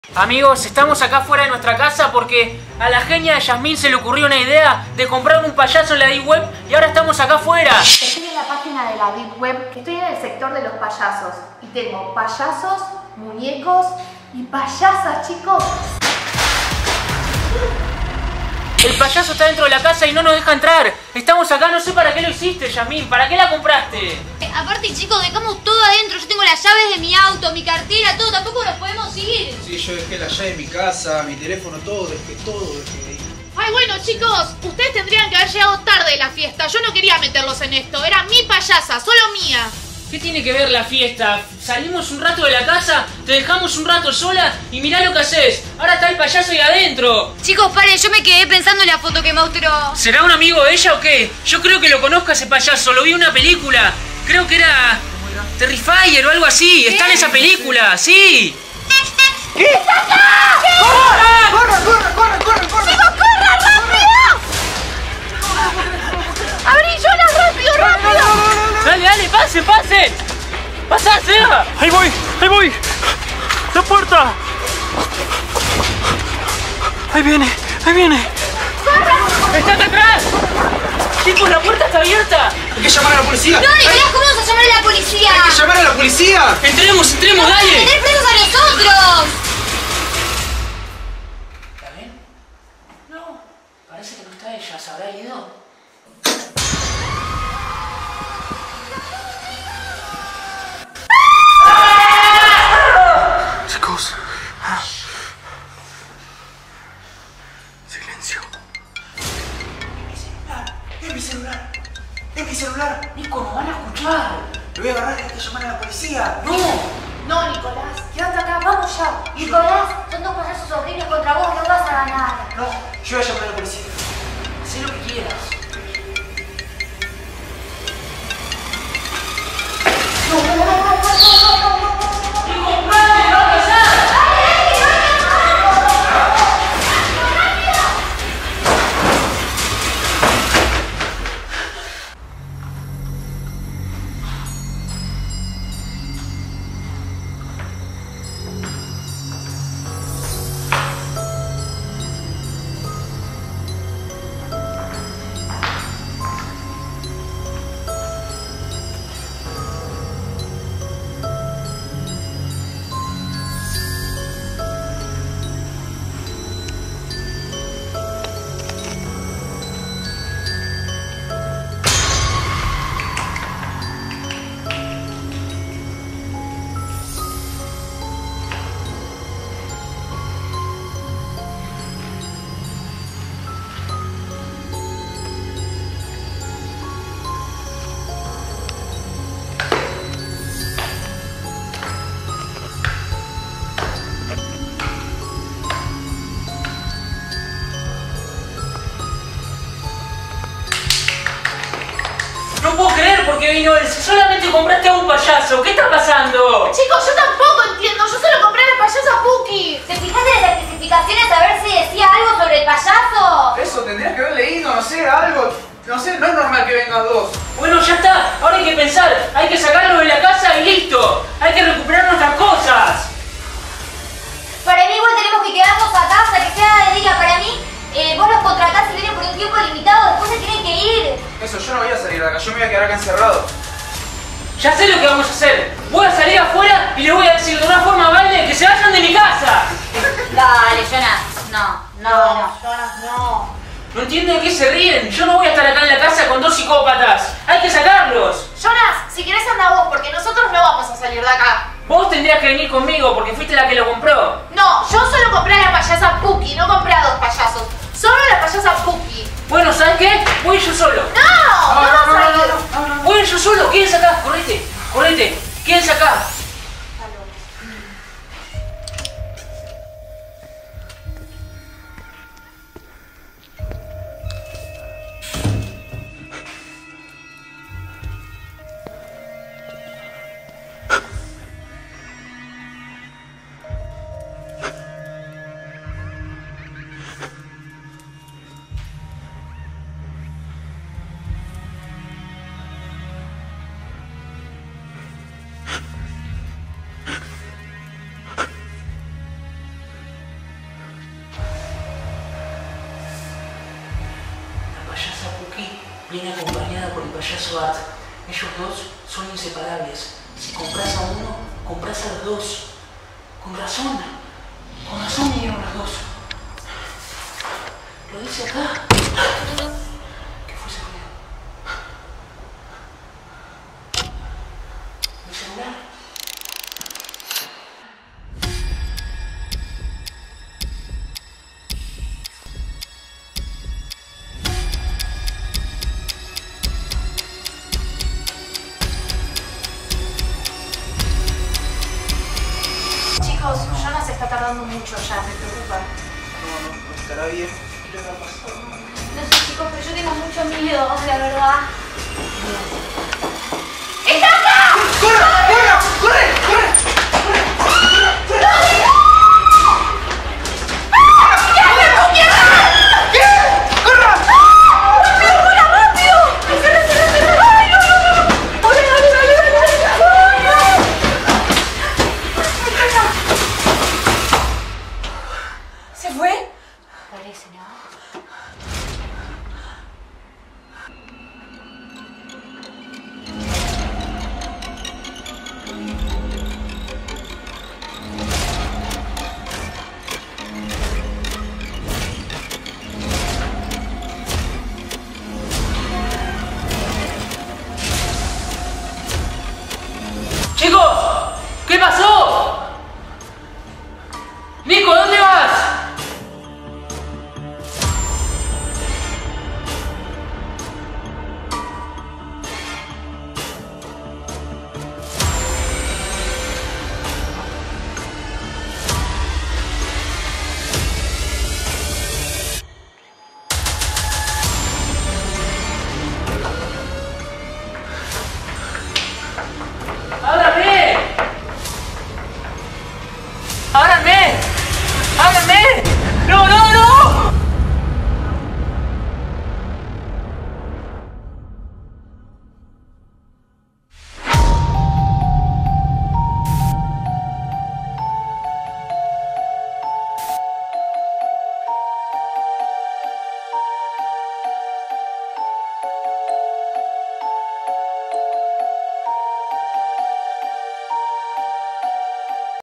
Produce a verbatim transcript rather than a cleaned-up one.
Amigos, estamos acá fuera de nuestra casa porque a la genia de Yasmín se le ocurrió una idea de comprar un payaso en la Deep Web y ahora estamos acá fuera. Estoy en la página de la Deep Web, que estoy en el sector de los payasos y tengo payasos, muñecos y payasas, chicos. El payaso está dentro de la casa y no nos deja entrar. Estamos acá, no sé para qué lo hiciste, Yasmín. ¿Para qué la compraste? Eh, aparte, chicos, dejamos todo adentro. Yo tengo las llaves de mi auto, mi cartera, todo. Tampoco nos podemos ir. Sí, yo dejé la llave de mi casa, mi teléfono, todo, dejé todo, dejé ahí. Ay, bueno, chicos, ustedes tendrían que haber llegado tarde de la fiesta. Yo no quería meterlos en esto. Era mi payasa, solo mía. ¿Qué tiene que ver la fiesta? Salimos un rato de la casa, te dejamos un rato sola y mirá lo que haces. Ahora está el payaso ahí adentro. Chicos, paren, yo me quedé pensando en la foto que mostró. ¿Será un amigo de ella o qué? Yo creo que lo conozco a ese payaso, lo vi en una película. Creo que era Terrifier o algo así. Está en esa película, sí. ¿Qué? ¡Está acá! ¡Corran! ¡Corran, corran, corran, corran, corran! ¡Chicos, corran, rápido! ¡Abrí, Jonas, rápido, rápido! Dale, dale, pasen, pasen. Pasá, Seba. Ahí voy, ahí voy. La puerta. Ahí viene, ahí viene. ¡Está acá atrás! Chicos, la puerta está abierta. Hay que llamar a la policía. No, Nicolás, ¿cómo vamos a llamar a la policía? Hay que llamar a la policía. Entremos, entremos, ¡Nos van a dale. meter presos a nosotros! ¿La ven? No, parece que no está ella. ¿Se habrá ido? Chicos. Silencio. ¡Es mi celular! ¡Es mi celular! Nico, nos van a escuchar. Lo voy a agarrar y hay que llamar a la policía. No. No, Nicolás, quédate acá, vamos ya. Nicolás, son dos payasos horribles contra vos, no vas a ganar. No, yo voy a llamar a la policía. Hacé lo que quieras. No puedo creer porque vino él. Si solamente compraste a un payaso. ¿Qué está pasando? Chicos, yo tampoco entiendo. Yo solo compré la payasa Puki. ¿Te fijaste en las especificaciones a ver si decía algo sobre el payaso? Eso tendrías que haber leído, no sé, algo. No sé, no es normal que vengan dos. Bueno, ya está. Ahora hay que pensar. Hay que sacarlo de la casa y listo. Hay que recuperar nuestras cosas. Para mí igual tenemos que quedarnos acá hasta que sea de día. Para mí, eh, vos los contratás y vienen por un tiempo limitado, después se tienen que ir. Eso, yo no voy a salir de acá, yo me voy a quedar acá encerrado. Ya sé lo que vamos a hacer. Voy a salir afuera y les voy a decir de una forma amable que se vayan de mi casa. Dale, Jonas. No, no, no. Jonas, no. ¿No entienden de qué se ríen? Yo no voy a estar acá en la casa con dos psicópatas. Hay que sacarlos. Jonas, si querés anda vos, porque nosotros no vamos a salir de acá. Vos tendrías que venir conmigo porque fuiste la que lo compró. No, yo solo compré a la payasa Puki, no compré a dos payasos. Solo la payasa Puki. Bueno, ¿sabes qué? Voy yo solo. ¡No! ¡No, vas a ir! Voy yo solo. Quédense acá. Correte. Correte. Quédense acá. Cookie viene acompañada por el payaso Art. Ellos dos son inseparables. Si compras a uno, compras a los dos. Con razón. Con razón vinieron los dos. Lo dice acá. ¿Qué fue ese ruido? ¿Mi celular? Chicos, Jonas está tardando mucho ya, me preocupa. No, no, no estará bien. ¿Qué le habrá pasado? No sé, chicos, pero yo tengo mucho miedo, la verdad.